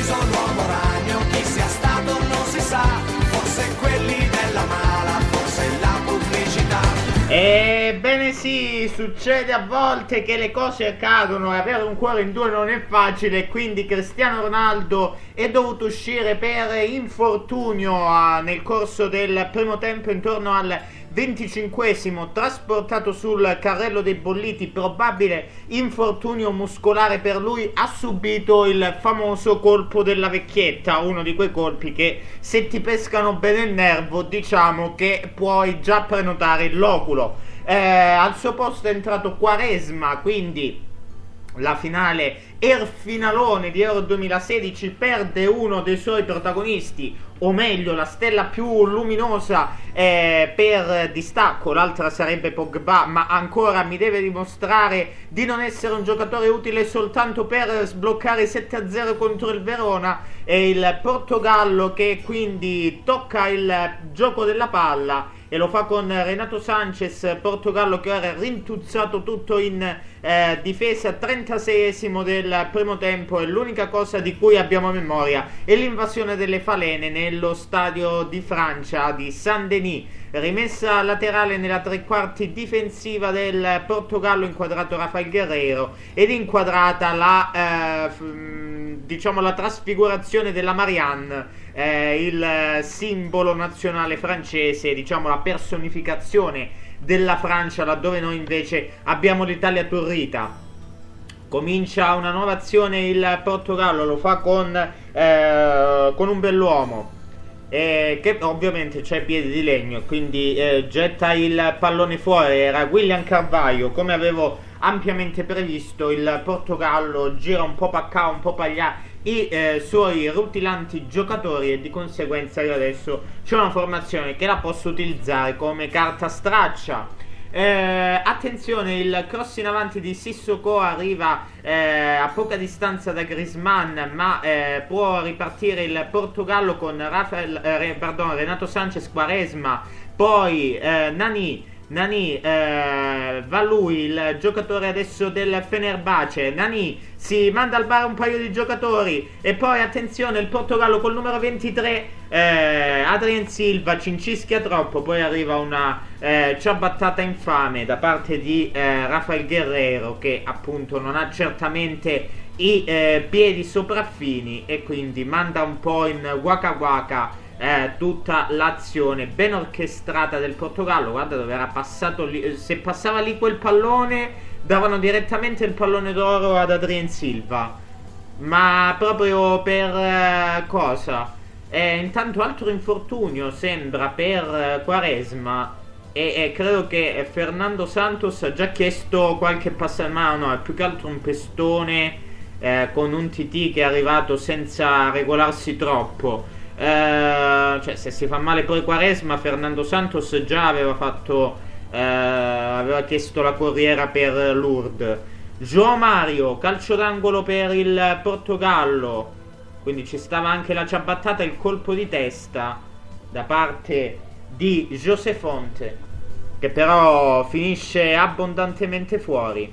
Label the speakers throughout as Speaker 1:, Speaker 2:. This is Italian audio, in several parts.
Speaker 1: sono un uomo ragno, chi sia stato non si sa, forse quelli della mala, forse la pubblicità.
Speaker 2: Ebbene sì, succede a volte che le cose accadono e avere un cuore in due non è facile, quindi Cristiano Ronaldo è dovuto uscire per infortunio nel corso del primo tempo, intorno al 25esimo, trasportato sul carrello dei bolliti, probabile infortunio muscolare per lui, ha subito il famoso colpo della vecchietta, uno di quei colpi che se ti pescano bene il nervo diciamo che puoi già prenotare l'oculo. Al suo posto è entrato Quaresma, quindi la finale il finalone di Euro 2016, perde uno dei suoi protagonisti, o meglio la stella più luminosa per distacco, l'altra sarebbe Pogba, ma ancora mi deve dimostrare di non essere un giocatore utile soltanto per sbloccare 7-0 contro il Verona. E il Portogallo che quindi tocca il gioco della palla e lo fa con Renato Sanchez, Portogallo che ora è rintuzzato tutto in difesa. 36esimo del primo tempo, e l'unica cosa di cui abbiamo memoria è l'invasione delle falene nello stadio di Francia di Saint-Denis. Rimessa laterale nella tre quarti difensiva del Portogallo, inquadrato Rafael Guerreiro ed inquadrata la diciamo la trasfigurazione della Marianne, il simbolo nazionale francese, diciamo la personificazione della Francia, laddove noi invece abbiamo l'Italia turrita. Comincia una nuova azione il Portogallo, lo fa con un bell'uomo che ovviamente c'ha i piedi di legno, quindi getta il pallone fuori. Era William Carvalho, come avevo ampiamente previsto. Il Portogallo gira un po' pa' un po' pa' là i suoi rutilanti giocatori, e di conseguenza io adesso c'è una formazione che la posso utilizzare come carta straccia. Attenzione, il cross in avanti di Sissoko arriva a poca distanza da Griezmann, ma può ripartire il Portogallo con Renato Sanchez, Quaresma, poi Nani, va lui, il giocatore adesso del Fenerbahce. Nani si manda al bar un paio di giocatori, e poi attenzione, il Portogallo col numero 23 Adrien Silva cincischia troppo, poi arriva una ciabattata infame da parte di Rafael Guerreiro, che appunto non ha certamente i piedi sopraffini, e quindi manda un po' in waka waka tutta l'azione ben orchestrata del Portogallo. Guarda dove era passato lì, se passava lì quel pallone davano direttamente il pallone d'oro ad Adrien Silva, ma proprio per cosa? Intanto altro infortunio sembra per Quaresma, e credo che Fernando Santos ha già chiesto qualche passaggio, ma no, è più che altro un pestone con un TT che è arrivato senza regolarsi troppo. Cioè, se si fa male poi Quaresma, Fernando Santos già aveva fatto aveva chiesto la corriera per Lourdes. João Mario, calcio d'angolo per il Portogallo, quindi ci stava anche la ciabattata, il colpo di testa da parte di José Fonte, che però finisce abbondantemente fuori.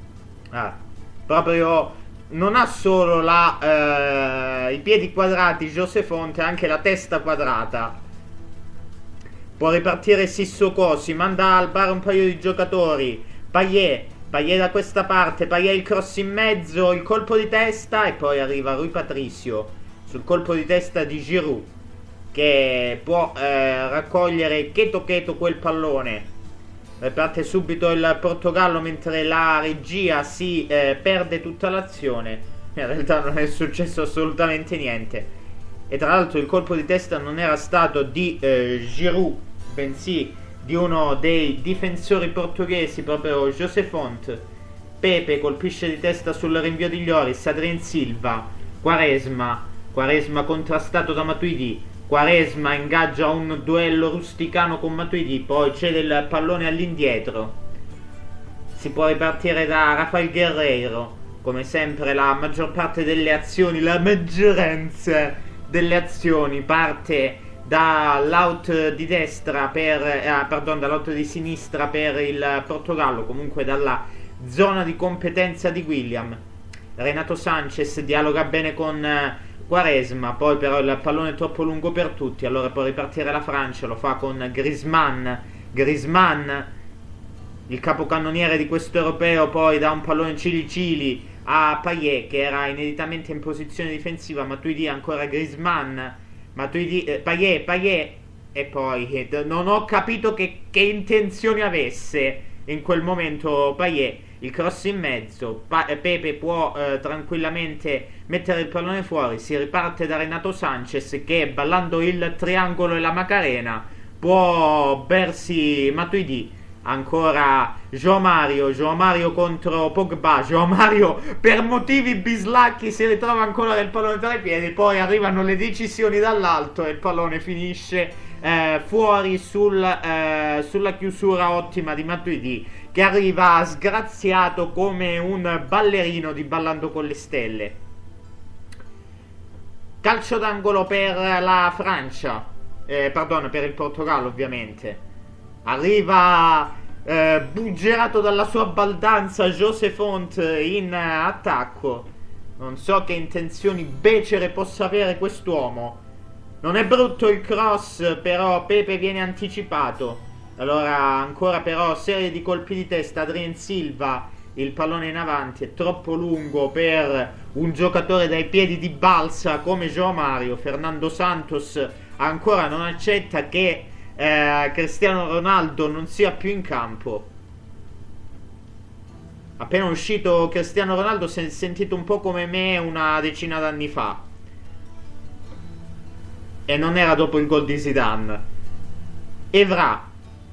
Speaker 2: Proprio non ha solo i piedi quadrati José Fonte, anche la testa quadrata. Può ripartire Sissoko, si manda al bar un paio di giocatori. Payet da questa parte, Payet il cross in mezzo, il colpo di testa, e poi arriva Rui Patricio sul colpo di testa di Giroud, che può raccogliere cheto quel pallone. Parte subito il Portogallo mentre la regia si perde tutta l'azione. In realtà non è successo assolutamente niente, e tra l'altro il colpo di testa non era stato di Giroud, bensì di uno dei difensori portoghesi, proprio José Fonte. Pepe colpisce di testa sul rinvio di Lloris, Adrien Silva, Quaresma contrastato da Matuidi. Quaresma ingaggia un duello rusticano con Matuidi, poi cede il pallone all'indietro. Si può ripartire da Rafael Guerreiro. Come sempre la maggior parte delle azioni, la maggioranza delle azioni parte dall'out di destra dall'out di sinistra per il Portogallo, comunque dalla zona di competenza di William. Renato Sanchez dialoga bene con Quaresma, poi però il pallone è troppo lungo per tutti, allora può ripartire la Francia, lo fa con Griezmann, il capocannoniere di questo europeo, poi dà un pallone cili a Payet che era ineditamente in posizione difensiva. Matuidi ancora Griezmann, Payet, e poi non ho capito che intenzioni avesse in quel momento Payet. Il cross in mezzo, Pepe può tranquillamente mettere il pallone fuori, si riparte da Renato Sanchez che, ballando il triangolo e la Macarena, può bersi Matuidi. Ancora João Mario contro Pogba. João Mario per motivi bislacchi si ritrova ancora del pallone tra i piedi, poi arrivano le decisioni dall'alto e il pallone finisce fuori sulla chiusura ottima di Matuidi, che arriva sgraziato come un ballerino di Ballando con le Stelle. Calcio d'angolo per la Francia, per il Portogallo ovviamente. Arriva buggerato dalla sua baldanza José Font in attacco. Non so che intenzioni becere possa avere quest'uomo. Non è brutto il cross, però Pepe viene anticipato. Allora ancora però serie di colpi di testa. Adrien Silva, il pallone in avanti è troppo lungo per un giocatore dai piedi di balsa come João Mario. Fernando Santos ancora non accetta che Cristiano Ronaldo non sia più in campo. Appena uscito Cristiano Ronaldo si è sentito un po' come me una decina d'anni fa, e non era dopo il gol di Zidane. Evra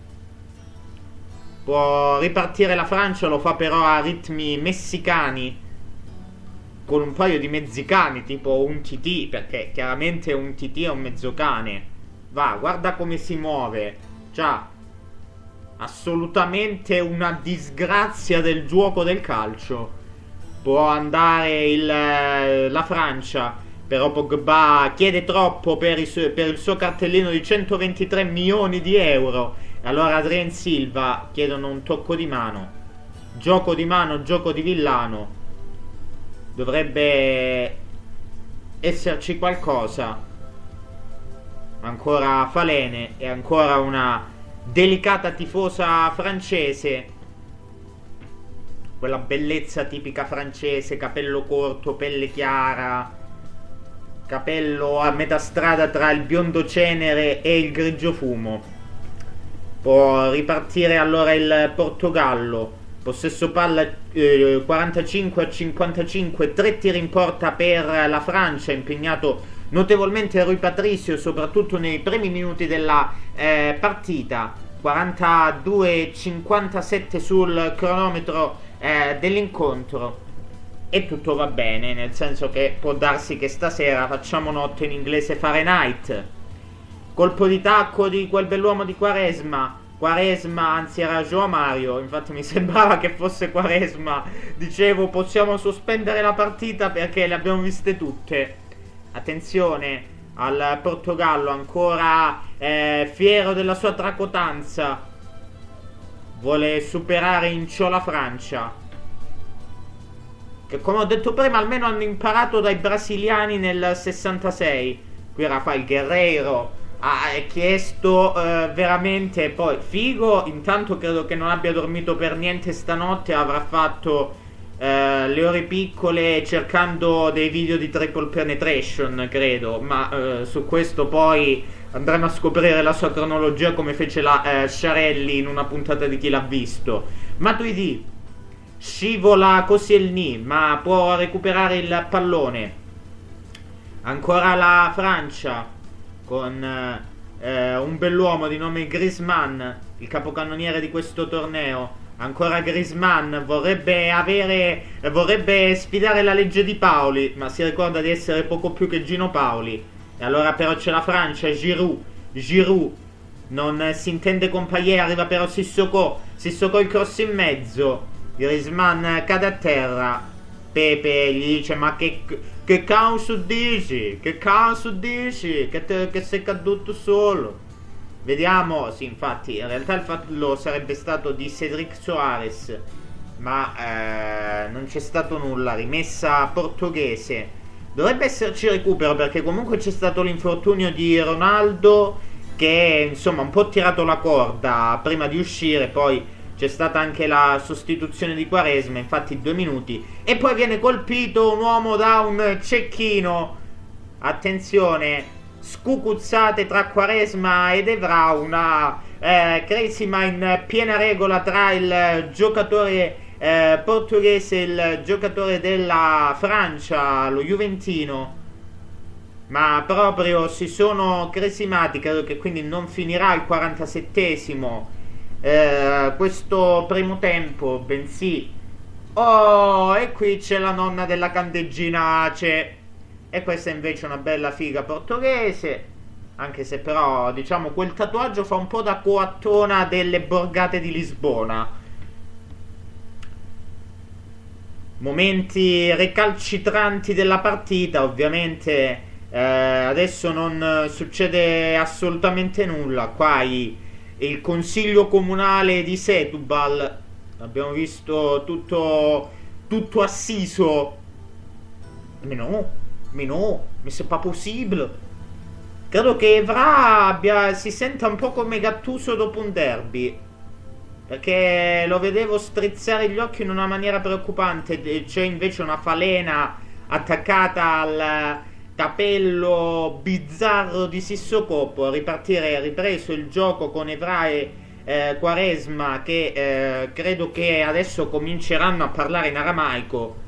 Speaker 2: può ripartire la Francia, lo fa però a ritmi messicani, con un paio di mezzicani tipo un TT, perché chiaramente un TT è un mezzocane. Va, guarda come si muove. Già, assolutamente una disgrazia del gioco del calcio. Può andare la Francia, però Pogba chiede troppo per il suo cartellino di 123 milioni di euro. E allora Adrien Silva chiedono un tocco di mano. Gioco di mano, gioco di villano. Dovrebbe esserci qualcosa. Ancora Falene e ancora una delicata tifosa francese, quella bellezza tipica francese, capello corto, pelle chiara, capello a metà strada tra il biondo cenere e il grigio fumo. Può ripartire allora il Portogallo, possesso palla 45-55, 3 tiri in porta per la Francia, impegnato notevolmente Rui Patricio, soprattutto nei primi minuti della partita. 42-57 sul cronometro dell'incontro, e tutto va bene, nel senso che può darsi che stasera facciamo notte in inglese Fahrenheit. Colpo di tacco di quel bell'uomo di Quaresma, anzi era João Mario, infatti mi sembrava che fosse Quaresma. Dicevo, possiamo sospendere la partita perché le abbiamo viste tutte. Attenzione al Portogallo, ancora fiero della sua tracotanza, vuole superare in ciò la Francia, che come ho detto prima almeno hanno imparato dai brasiliani nel 66. Qui Rafael Guerreiro ha chiesto veramente, poi Figo intanto credo che non abbia dormito per niente stanotte, avrà fatto le ore piccole cercando dei video di triple penetration, credo, ma su questo poi andremo a scoprire la sua cronologia come fece la Sciarelli in una puntata di Chi l'ha visto. Matuidi scivola Koscielny, ma può recuperare il pallone. Ancora la Francia con un bell'uomo di nome Griezmann, il capocannoniere di questo torneo. Ancora Griezmann, vorrebbe sfidare la legge di Paoli, ma si ricorda di essere poco più che Gino Paoli. E allora però c'è la Francia, Giroud non si intende con Payet, arriva però Sissoko il cross in mezzo, Griezmann cade a terra, Pepe gli dice: ma che cazzo dici? Che sei caduto solo? Vediamo, sì, infatti in realtà il fallo sarebbe stato di Cedric Soares, ma non c'è stato nulla. Rimessa portoghese. Dovrebbe esserci recupero, perché comunque c'è stato l'infortunio di Ronaldo, che insomma un po' tirato la corda prima di uscire. Poi c'è stata anche la sostituzione di Quaresma, infatti 2 minuti, e poi viene colpito un uomo da un cecchino. Attenzione, scucuzzate tra Quaresma ed Evra, una cresima in piena regola tra il giocatore portoghese e il giocatore della Francia, lo juventino, ma proprio si sono cresimati. Credo che quindi non finirà il 47esimo questo primo tempo, bensì e qui c'è la nonna della candeggina Ace, e questa è invece una bella figa portoghese, anche se però diciamo quel tatuaggio fa un po' da coattona delle borgate di Lisbona. Momenti recalcitranti della partita, ovviamente adesso non succede assolutamente nulla. Qua il consiglio comunale di Setúbal, abbiamo visto tutto assiso. Mais no, c'est pas possible. Credo che Evra si senta un po' come Gattuso dopo un derby, perché lo vedevo strizzare gli occhi in una maniera preoccupante. C'è invece una falena attaccata al capello bizzarro di Sissoko. Può ripreso il gioco con Evra e Quaresma, che credo che adesso cominceranno a parlare in aramaico.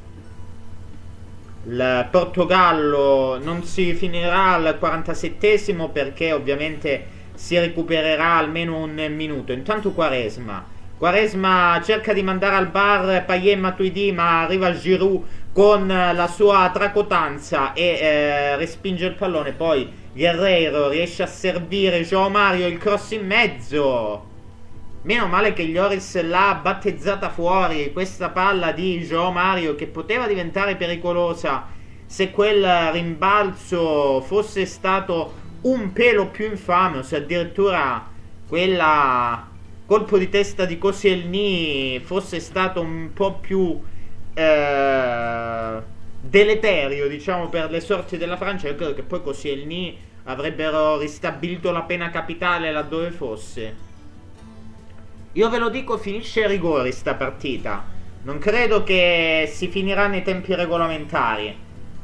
Speaker 2: Il Portogallo non si finirà al 47esimo, perché ovviamente si recupererà almeno un minuto. Intanto Quaresma cerca di mandare al bar Payet Matuidi, ma arriva Giroud con la sua tracotanza e respinge il pallone. Poi Guerreiro riesce a servire João Mario, il cross in mezzo. Meno male che Lloris l'ha battezzata fuori, questa palla di João Mario, che poteva diventare pericolosa se quel rimbalzo fosse stato un pelo più infame, o se addirittura quella colpo di testa di Koscielny fosse stato un po' più deleterio, diciamo, per le sorti della Francia. Io credo che poi Koscielny avrebbero ristabilito la pena capitale laddove fosse. Io ve lo dico, finisce ai rigori sta partita. Non credo che si finirà nei tempi regolamentari.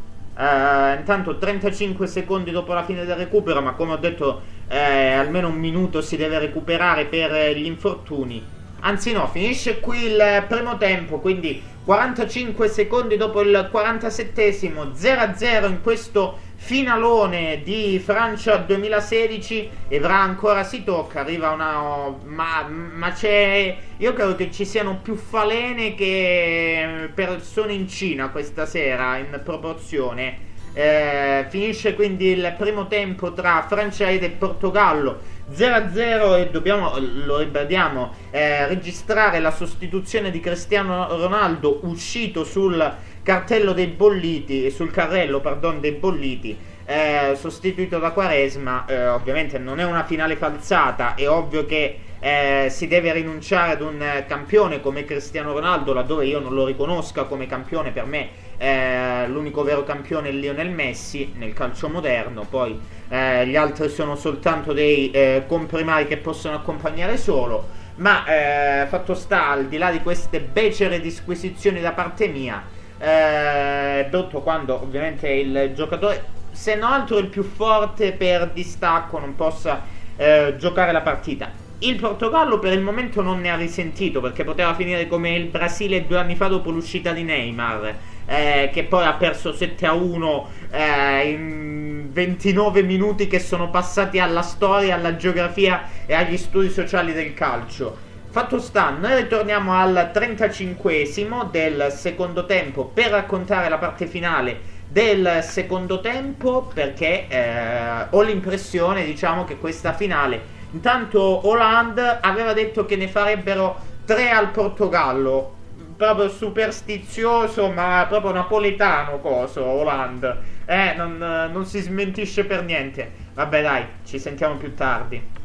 Speaker 2: Intanto 35 secondi dopo la fine del recupero, ma come ho detto almeno un minuto si deve recuperare per gli infortuni. Anzi no, finisce qui il primo tempo, quindi 45 secondi dopo il 47esimo, 0-0 in questo finalone di Francia 2016. Evra ancora si tocca, arriva una... ma c'è... io credo che ci siano più falene che persone in Cina questa sera in proporzione. Finisce quindi il primo tempo tra Francia e Portogallo 0-0, e dobbiamo, lo ribadiamo, registrare la sostituzione di Cristiano Ronaldo, uscito sul cartello dei bolliti, sul carrello, pardon, dei bolliti, sostituito da Quaresma. Ovviamente non è una finale falsata, è ovvio che si deve rinunciare ad un campione come Cristiano Ronaldo, laddove io non lo riconosca come campione. Per me l'unico vero campione è Lionel Messi nel calcio moderno, poi gli altri sono soltanto dei comprimari che possono accompagnare solo. Ma fatto sta, al di là di queste becere disquisizioni da parte mia, brutto quando ovviamente il giocatore, se non altro il più forte per distacco, non possa giocare la partita. Il Portogallo per il momento non ne ha risentito, perché poteva finire come il Brasile 2 anni fa dopo l'uscita di Neymar, che poi ha perso 7-1 in 29 minuti che sono passati alla storia, alla geografia e agli studi sociali del calcio. Fatto sta, noi ritorniamo al 35esimo del secondo tempo per raccontare la parte finale del secondo tempo, perché ho l'impressione, diciamo, che questa finale, intanto Hollande aveva detto che ne farebbero 3 al Portogallo, proprio superstizioso, ma proprio napoletano coso Hollande, non si smentisce per niente. Vabbè dai, ci sentiamo più tardi.